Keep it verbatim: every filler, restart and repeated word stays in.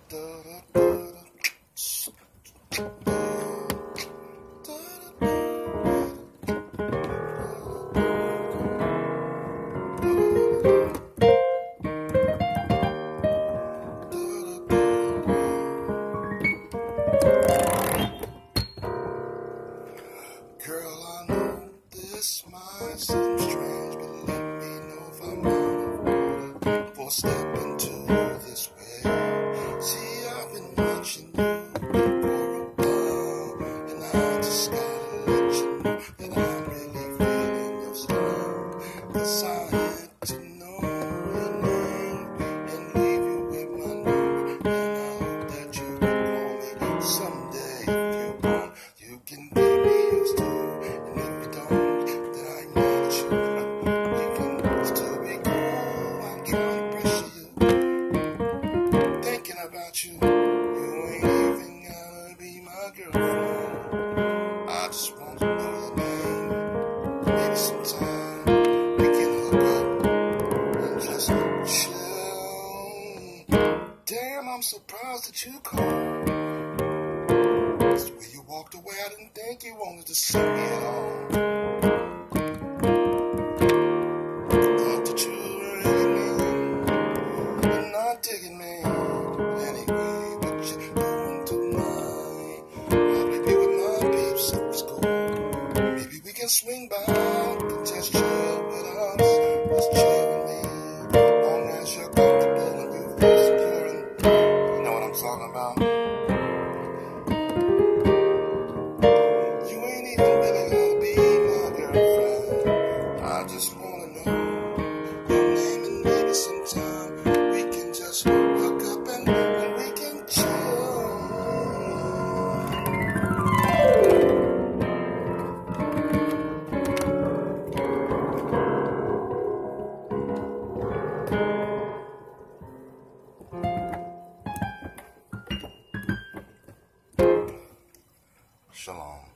I'm surprised that you called. The way you walked away, I didn't think you wanted to see me at all. Thought that you were really mean and not digging me anyway. But you're going tonight. Probably be with my peeps at school. Maybe we can swing by, we can just chill with us, just chill with me. Long as you're comfortable and you feel secure and you know what I'm talking about. You ain't even really gotta be my girlfriend. I just wanna know your name and maybe sometime we can just hook up and, and we can chill. Shalom.